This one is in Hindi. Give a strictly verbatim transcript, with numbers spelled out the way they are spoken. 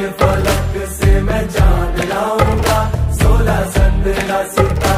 फलक से मैं जान लाऊंगा, सोलह संद्रा सितारा